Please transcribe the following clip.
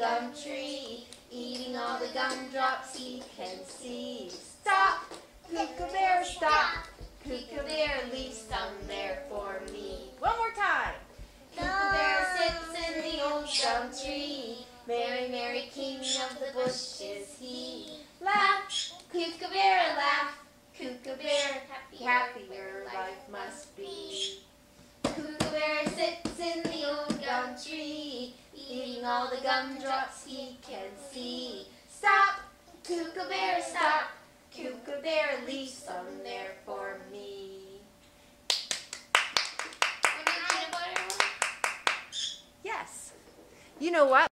gum tree, eating all the gumdrops he can see. Stop, Kookaburra, stop. Kookaburra, leave some there for me. One more time. Kookaburra sits in the old gum tree, merry, merry king of the bush is he. Laugh, Kookaburra, laugh. Kookaburra, happy your life must be. Kookaburra sits in the old gum tree, eating all the gumdrops he can see. Stop, Kookaburra, stop. Kookaburra, leave some there for me. Yes. You know what?